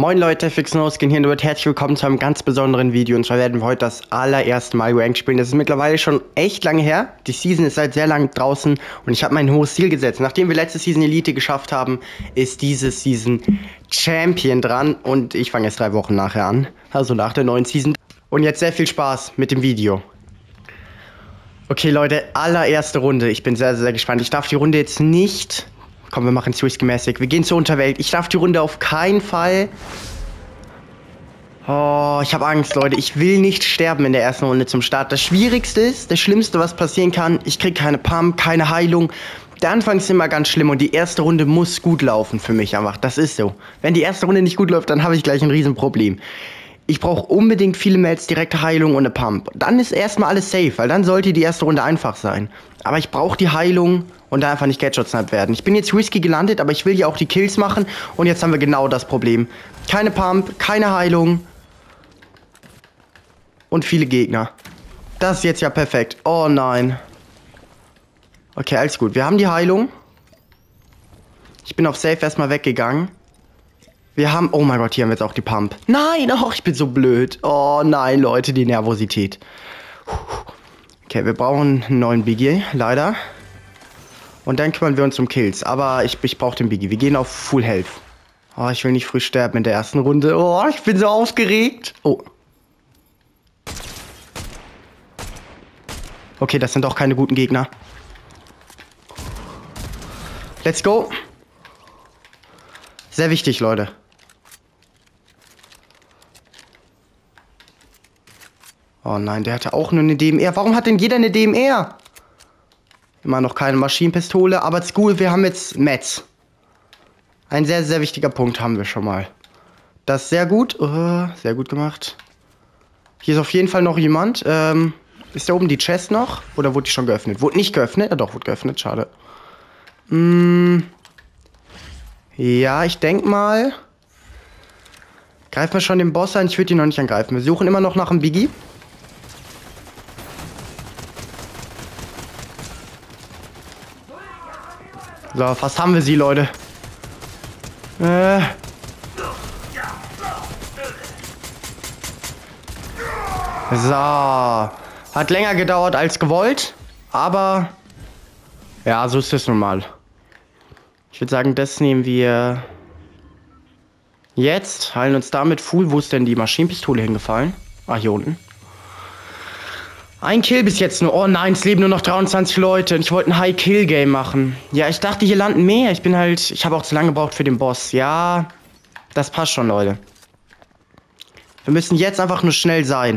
Moin Leute, FixNoSkin hier und herzlich willkommen zu einem ganz besonderen Video. Und zwar werden wir heute das allererste Mal Ranked spielen. Das ist mittlerweile schon echt lange her. Die Season ist seit sehr lang draußen und ich habe mein hohes Ziel gesetzt. Nachdem wir letzte Season Elite geschafft haben, ist diese Season Champion dran. Und ich fange jetzt 3 Wochen nachher an, also nach der neuen Season. Und jetzt sehr viel Spaß mit dem Video. Okay Leute, allererste Runde. Ich bin sehr, sehr gespannt. Ich darf die Runde jetzt nicht... Komm, wir machen es whisky-mäßig. Wir gehen zur Unterwelt. Ich darf die Runde auf keinen Fall... Oh, ich habe Angst, Leute. Ich will nicht sterben in der ersten Runde zum Start. Das Schwierigste ist, das Schlimmste, was passieren kann, ich kriege keine Pump, keine Heilung. Der Anfang ist immer ganz schlimm und die erste Runde muss gut laufen für mich einfach. Das ist so. Wenn die erste Runde nicht gut läuft, dann habe ich gleich ein Riesenproblem. Ich brauche unbedingt viele Mats, direkte Heilung und eine Pump. Dann ist erstmal alles safe, weil dann sollte die erste Runde einfach sein. Aber ich brauche die Heilung und da einfach nicht Gadget-Sniped werden. Ich bin jetzt Whisky gelandet, aber ich will ja auch die Kills machen. Und jetzt haben wir genau das Problem. Keine Pump, keine Heilung. Und viele Gegner. Das ist jetzt ja perfekt. Oh nein. Okay, alles gut. Wir haben die Heilung. Ich bin auf Safe erstmal weggegangen. Wir haben... Oh mein Gott, hier haben wir jetzt auch die Pump. Nein, oh, ich bin so blöd. Oh nein, Leute, die Nervosität. Okay, wir brauchen einen neuen Biggie, leider. Und dann kümmern wir uns um Kills. Aber ich brauche den Biggie. Wir gehen auf Full Health. Oh, ich will nicht früh sterben in der ersten Runde. Oh, ich bin so aufgeregt. Oh. Okay, das sind auch keine guten Gegner. Let's go. Sehr wichtig, Leute. Oh nein, der hatte auch nur eine DMR. Warum hat denn jeder eine DMR? Immer noch keine Maschinenpistole, aber cool, wir haben jetzt Mats. Ein sehr, sehr wichtiger Punkt haben wir schon mal. Das ist sehr gut. Sehr gut gemacht. Hier ist auf jeden Fall noch jemand. Ist da oben die Chest noch? Oder wurde die schon geöffnet? Wurde nicht geöffnet? Ja doch, wurde geöffnet. Schade. Ja, ich denke mal. Greifen wir schon den Boss an? Ich würde ihn noch nicht angreifen. Wir suchen immer noch nach einem Biggie. So, fast haben wir sie, Leute. So. Hat länger gedauert als gewollt. Aber... Ja, so ist es nun mal. Ich würde sagen, das nehmen wir... Jetzt. Heilen uns damit Full. Wo ist denn die Maschinenpistole hingefallen? Ah, hier unten. Ein Kill bis jetzt nur. Oh nein, es leben nur noch 23 Leute. Und ich wollte ein High-Kill-Game machen. Ja, ich dachte, hier landen mehr. Ich habe auch zu lange gebraucht für den Boss. Ja, das passt schon, Leute. Wir müssen jetzt einfach nur schnell sein.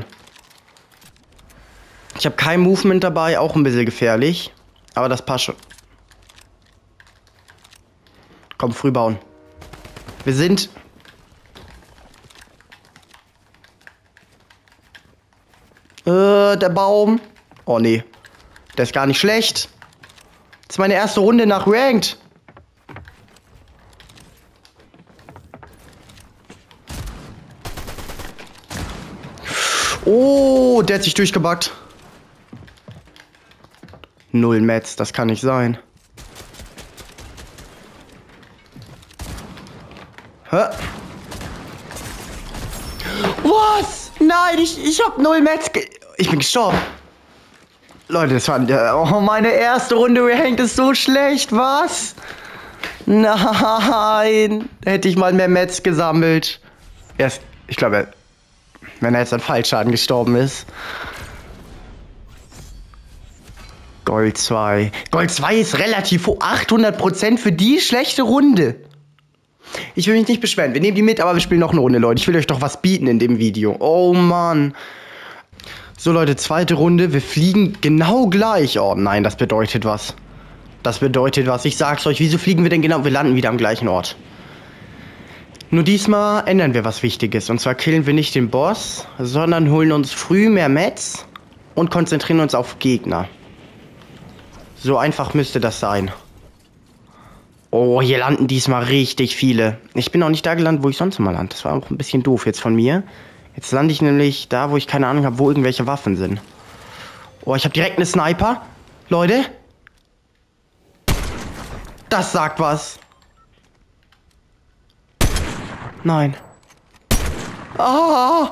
Ich habe kein Movement dabei. Auch ein bisschen gefährlich. Aber das passt schon. Komm, früh bauen. Wir sind... der Baum. Oh, nee. Der ist gar nicht schlecht. Das ist meine erste Runde nach Ranked. Oh, der hat sich durchgebackt. 0 Mets, das kann nicht sein. Hä? Was? Nein, ich hab 0 Mets. Ich bin gestorben. Leute, das war... Oh, meine erste Runde Ranked ist so schlecht. Was? Nein. Hätte ich mal mehr Mets gesammelt. Ich glaube, wenn er jetzt an Fallschaden gestorben ist. Gold 2. Gold 2 ist relativ hoch. 800% für die schlechte Runde. Ich will mich nicht beschweren. Wir nehmen die mit, aber wir spielen noch eine Runde, Leute. Ich will euch doch was bieten in dem Video. Oh, Mann. So, Leute, zweite Runde. Wir fliegen genau gleich. Oh, nein, das bedeutet was. Das bedeutet was. Ich sag's euch. Wieso fliegen wir denn genau? Wir landen wieder am gleichen Ort. Nur diesmal ändern wir was Wichtiges. Und zwar killen wir nicht den Boss, sondern holen uns früh mehr Mets und konzentrieren uns auf Gegner. So einfach müsste das sein. Oh, hier landen diesmal richtig viele. Ich bin auch nicht da gelandet, wo ich sonst immer lande. Das war auch ein bisschen doof jetzt von mir. Jetzt lande ich nämlich da, wo ich keine Ahnung habe, wo irgendwelche Waffen sind. Oh, ich habe direkt eine Sniper. Leute. Das sagt was. Nein. Ah!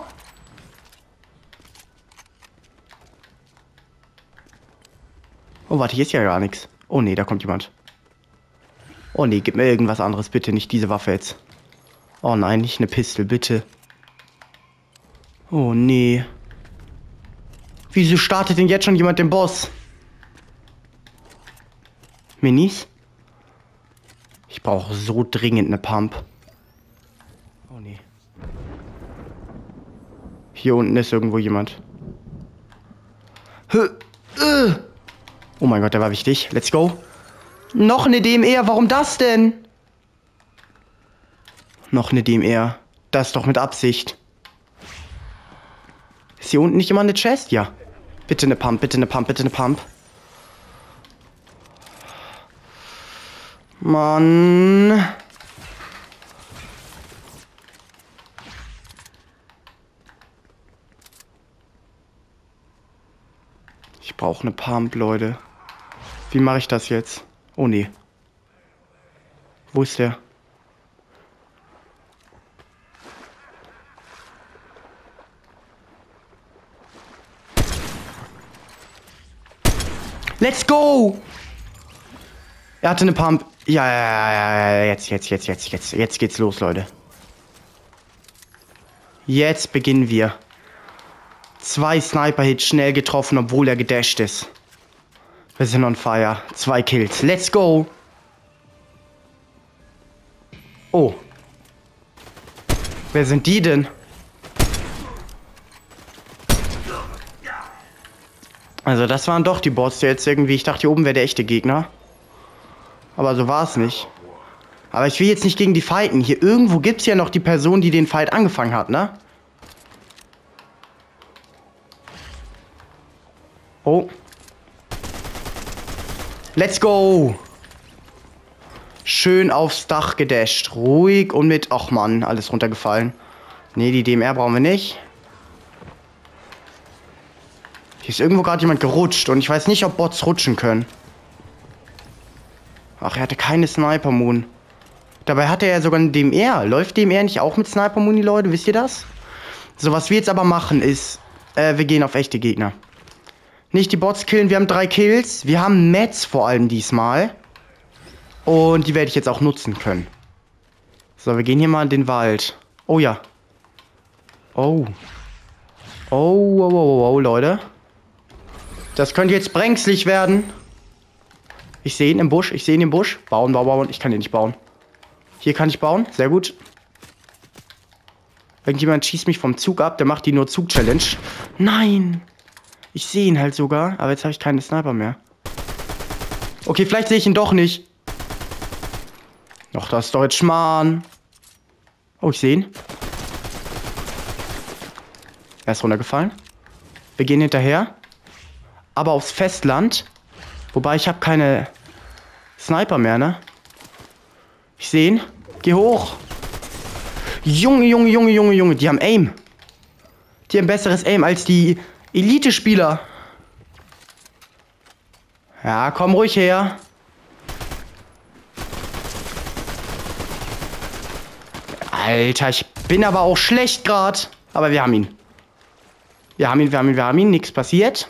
Oh, warte, hier ist ja gar nichts. Oh nee, da kommt jemand. Oh nee, gib mir irgendwas anderes, bitte. Nicht diese Waffe jetzt. Oh nein, nicht eine Pistole, bitte. Oh nee. Wieso startet denn jetzt schon jemand den Boss? Minis? Ich brauche so dringend eine Pump. Oh nee. Hier unten ist irgendwo jemand. Oh mein Gott, der war wichtig. Let's go. Noch eine DMR, warum das denn? Noch eine DMR. Das ist doch mit Absicht. Ist hier unten nicht immer eine Chest? Ja. Bitte eine Pump, bitte eine Pump, bitte eine Pump. Mann. Ich brauche eine Pump, Leute. Wie mache ich das jetzt? Oh nee. Wo ist der? Let's go! Er hatte eine Pump. Ja, jetzt geht's los, Leute. Jetzt beginnen wir. 2 Sniper-Hits schnell getroffen, obwohl er gedasht ist. Wir sind on fire. 2 Kills. Let's go! Oh. Wer sind die denn? Also das waren doch die Bots jetzt irgendwie. Ich dachte, hier oben wäre der echte Gegner. Aber so war es nicht. Aber ich will jetzt nicht gegen die fighten. Hier irgendwo gibt es ja noch die Person, die den Fight angefangen hat, ne? Oh. Let's go. Schön aufs Dach gedasht. Ruhig und mit... Ach Mann, alles runtergefallen. Nee, die DMR brauchen wir nicht. Hier ist irgendwo gerade jemand gerutscht und ich weiß nicht, ob Bots rutschen können. Ach, er hatte keine Sniper-Moon. Dabei hatte er sogar eine DMR. Läuft DMR nicht auch mit Sniper-Moon, die Leute? Wisst ihr das? So, was wir jetzt aber machen ist, wir gehen auf echte Gegner. Nicht die Bots killen, wir haben 3 Kills. Wir haben Mets vor allem diesmal. Und die werde ich jetzt auch nutzen können. So, wir gehen hier mal in den Wald. Oh ja. Oh. Oh, Leute. Das könnte jetzt brenzlig werden. Ich sehe ihn im Busch, Bauen. Ich kann den nicht bauen. Hier kann ich bauen, sehr gut. Irgendjemand schießt mich vom Zug ab, der macht die Nur-Zug-Challenge. Nein! Ich sehe ihn halt sogar, aber jetzt habe ich keine Sniper mehr. Okay, vielleicht sehe ich ihn doch nicht. Ach, das ist doch jetzt Schmarrn. Oh, ich sehe ihn. Er ist runtergefallen. Wir gehen hinterher. Aber aufs Festland. Wobei, ich habe keine Sniper mehr, ne? Ich sehe ihn. Geh hoch. Junge. Die haben Aim. Die haben besseres Aim als die Elite-Spieler. Ja, komm ruhig her. Alter, ich bin aber auch schlecht gerade. Aber wir haben ihn. Wir haben ihn. Nichts passiert.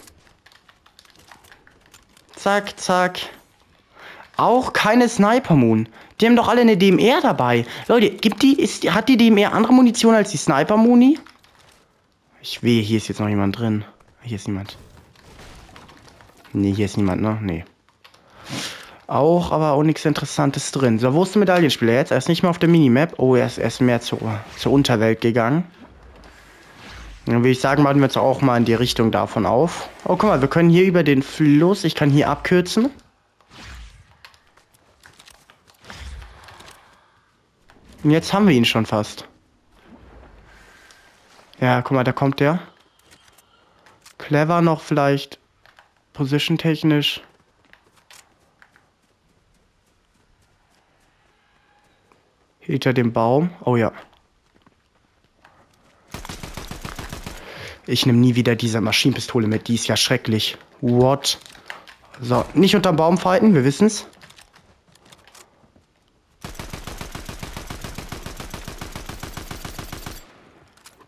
Zack, zack. Auch keine Sniper-Moon. Die haben doch alle eine DMR dabei. Leute, hat die DMR andere Munition als die Sniper-Muni? Ich wehe, hier ist jetzt noch jemand drin. Hier ist niemand. Nee, hier ist niemand, ne? Nee. Aber auch nichts Interessantes drin. So, wo ist der Medaillenspieler jetzt? Er ist nicht mehr auf der Minimap. Oh, er ist mehr zur Unterwelt gegangen. Dann würde ich sagen, machen wir jetzt auch mal in die Richtung davon auf. Oh, guck mal, wir können hier über den Fluss. Ich kann hier abkürzen. Und jetzt haben wir ihn schon fast. Ja, guck mal, da kommt der. Clever noch vielleicht. Position-technisch. Hinter dem Baum. Oh ja. Ich nehme nie wieder diese Maschinenpistole mit. Die ist ja schrecklich. What? So, nicht unterm Baum fighten, wir wissen's.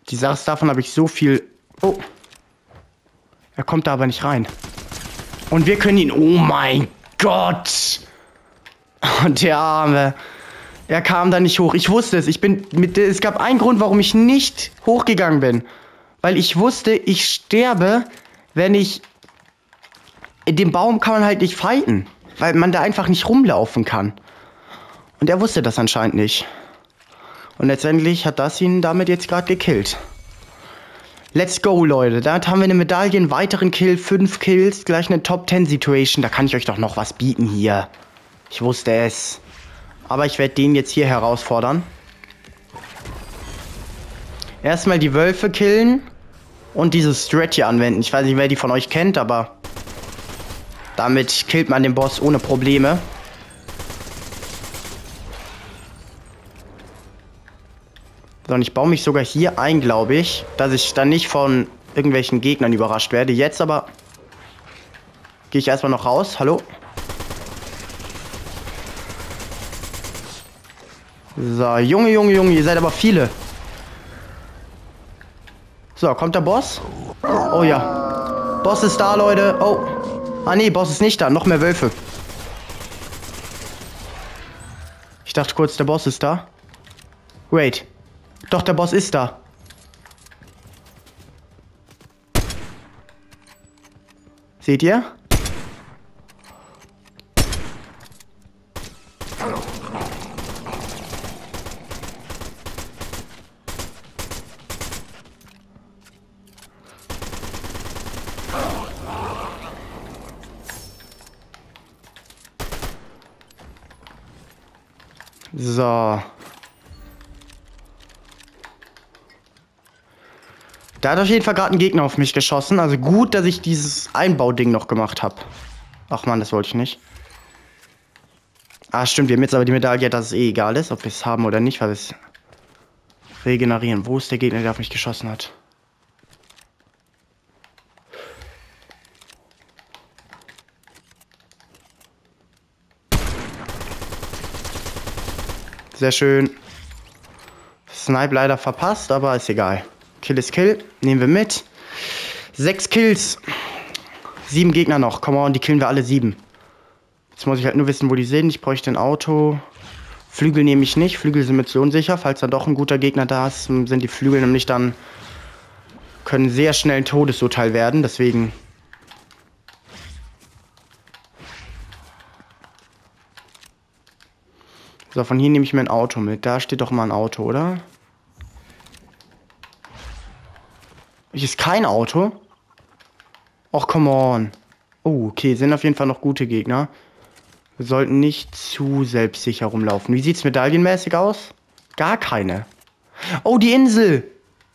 Die Sache ist, davon habe ich so viel... Oh. Er kommt da aber nicht rein. Und wir können ihn... Oh mein Gott. Und der Arme. Er kam da nicht hoch. Ich wusste es. Es gab einen Grund, warum ich nicht hochgegangen bin. Weil ich wusste, ich sterbe, wenn ich... In dem Baum kann man halt nicht fighten. Weil man da einfach nicht rumlaufen kann. Und er wusste das anscheinend nicht. Und letztendlich hat das ihn damit jetzt gerade gekillt. Let's go, Leute. Damit haben wir eine Medaille, einen weiteren Kill, 5 Kills, gleich eine Top-10-Situation. Da kann ich euch doch noch was bieten hier. Ich wusste es. Aber ich werde den jetzt hier herausfordern. Erstmal die Wölfe killen und dieses Stretch hier anwenden. Ich weiß nicht, wer die von euch kennt, aber damit killt man den Boss ohne Probleme. So, und ich baue mich sogar hier ein, glaube ich, dass ich dann nicht von irgendwelchen Gegnern überrascht werde. Jetzt aber gehe ich erstmal noch raus. Hallo? So, Junge, ihr seid aber viele. So, kommt der Boss? Oh ja. Boss ist da, Leute. Oh. Ah nee, Boss ist nicht da. Noch mehr Wölfe. Ich dachte kurz, der Boss ist da. Wait. Doch, der Boss ist da. Seht ihr? So. Da hat auf jeden Fall gerade ein Gegner auf mich geschossen. Also gut, dass ich dieses Einbauding noch gemacht habe. Ach man, das wollte ich nicht. Ah, stimmt. Wir haben jetzt aber die Medaille, dass es eh egal ist, ob wir es haben oder nicht, weil wir es regenerieren. Wo ist der Gegner, der auf mich geschossen hat? Sehr schön. Snipe leider verpasst, aber ist egal. Kill ist Kill. Nehmen wir mit. 6 Kills. 7 Gegner noch. Come on, die killen wir alle 7. Jetzt muss ich halt nur wissen, wo die sind. Ich bräuchte ein Auto. Flügel nehme ich nicht. Flügel sind missionssicher. Falls da doch ein guter Gegner da ist, sind die Flügel nämlich dann... können sehr schnell ein Todesurteil werden. Deswegen... So, von hier nehme ich mir ein Auto mit. Da steht doch mal ein Auto, oder? Hier ist kein Auto. Och, come on. Oh, okay, sind auf jeden Fall noch gute Gegner. Wir sollten nicht zu selbstsicher rumlaufen. Wie sieht's medaillenmäßig aus? Gar keine. Oh, die Insel.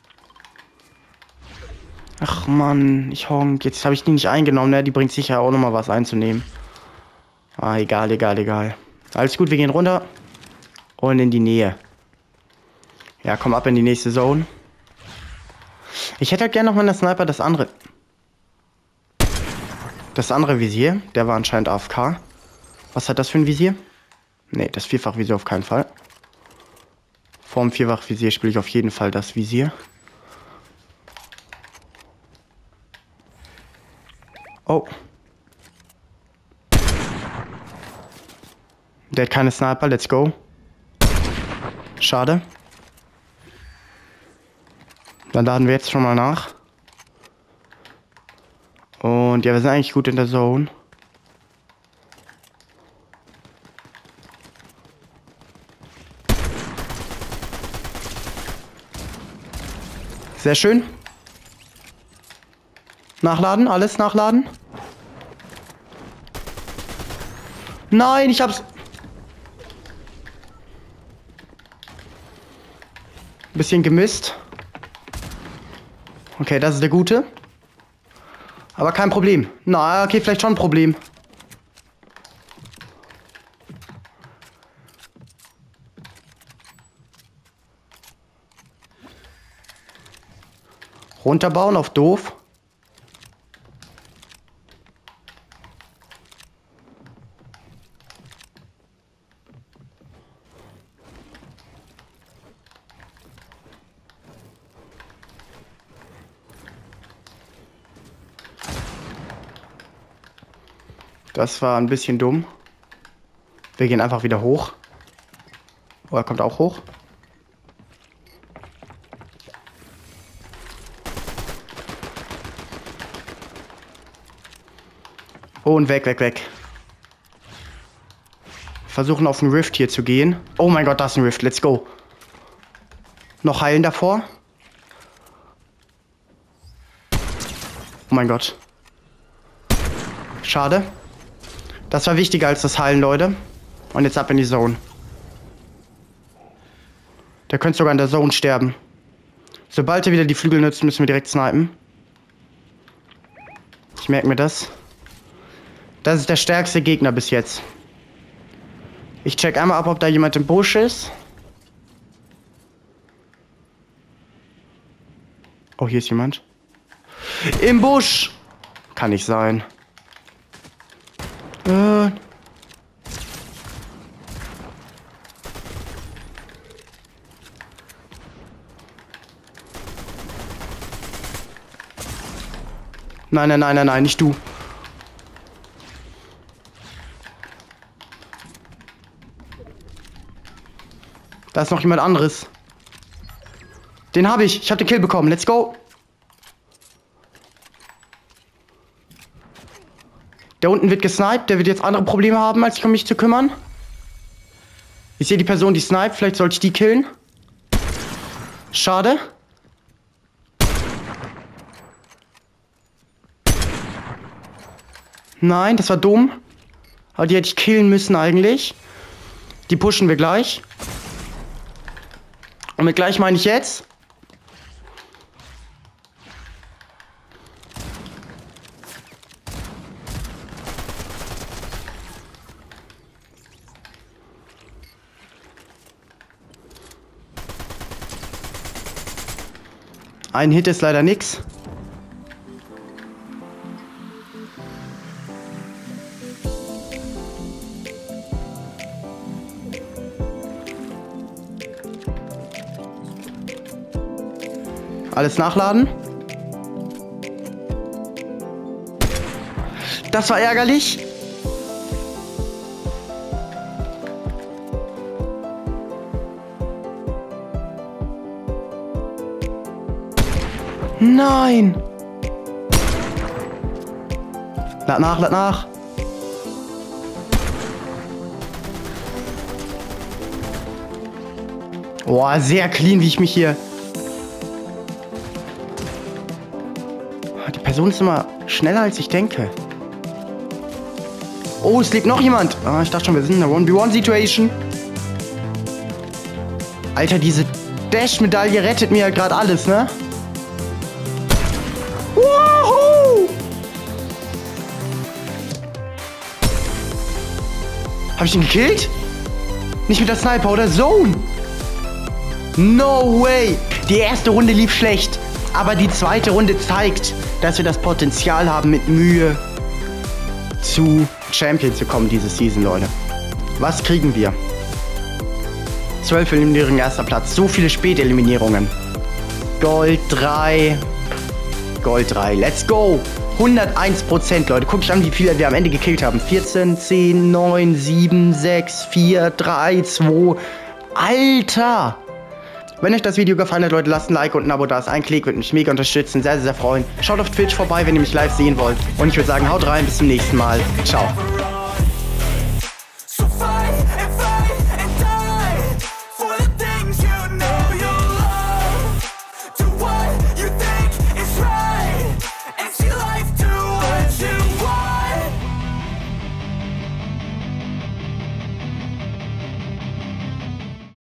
Ach, Mann, ich honk. Jetzt habe ich die nicht eingenommen, ne? Die bringt sicher auch nochmal was einzunehmen. Ah, egal. Alles gut, wir gehen runter. Und in die Nähe. Ja, komm ab in die nächste Zone. Ich hätte halt gerne noch mal in der Sniper das andere Visier. Der war anscheinend AFK. Was hat das für ein Visier? Ne, das Vierfachvisier auf keinen Fall. Vorm Vierfachvisier spiele ich auf jeden Fall das Visier. Oh. Der hat keine Sniper, let's go. Schade. Dann laden wir jetzt schon mal nach. Und ja, wir sind eigentlich gut in der Zone. Sehr schön. Nachladen, alles nachladen. Nein, ich hab's. Bisschen gemisst. Okay, das ist der gute. Aber kein Problem. Na, okay, vielleicht schon ein Problem. Runterbauen auf doof. Das war ein bisschen dumm. Wir gehen einfach wieder hoch. Oh, er kommt auch hoch. Oh, und weg, weg, weg. Versuchen auf den Rift hier zu gehen. Oh mein Gott, da ist ein Rift. Let's go. Noch heilen davor. Oh mein Gott. Schade. Das war wichtiger als das Heilen, Leute. Und jetzt ab in die Zone. Der könnte sogar in der Zone sterben. Sobald er wieder die Flügel nutzt, müssen wir direkt snipen. Ich merke mir das. Das ist der stärkste Gegner bis jetzt. Ich check einmal ab, ob da jemand im Busch ist. Oh, hier ist jemand. Im Busch! Kann nicht sein. Nein, nein, nein, nein, nein, nicht du. Da ist noch jemand anderes. Den habe ich. Ich habe den Kill bekommen. Let's go. Der unten wird gesniped. Der wird jetzt andere Probleme haben, als sich um mich zu kümmern. Ich sehe die Person, die sniped. Vielleicht sollte ich die killen. Schade. Nein, das war dumm. Aber die hätte ich killen müssen eigentlich. Die pushen wir gleich. Und mit gleich meine ich jetzt. Ein Hit ist leider nix. Alles nachladen. Das war ärgerlich. Nein. Lad nach, lad nach. Boah, sehr clean, wie ich mich hier... Die Person ist immer schneller, als ich denke. Oh, es lebt noch jemand. Ah, ich dachte schon, wir sind in einer 1v1-Situation. Alter, diese Dash-Medaille rettet mir ja gerade alles, ne? Woohoo! Hab ich ihn gekillt? Nicht mit der Sniper oder Zone? No way! Die erste Runde lief schlecht. Aber die zweite Runde zeigt, dass wir das Potenzial haben, mit Mühe zu Champion zu kommen diese Season, Leute. Was kriegen wir? 12 Eliminierungen, erster Platz. So viele Späteliminierungen. Gold 3. Gold 3. Let's go. 101%, Leute. Guckt euch an, wie viele wir am Ende gekillt haben. 14, 10, 9, 7, 6, 4, 3, 2. Alter! Wenn euch das Video gefallen hat, Leute, lasst ein Like und ein Abo da. Ein Klick würde mich mega unterstützen. Sehr, sehr freuen. Schaut auf Twitch vorbei, wenn ihr mich live sehen wollt. Und ich würde sagen, haut rein. Bis zum nächsten Mal. Ciao.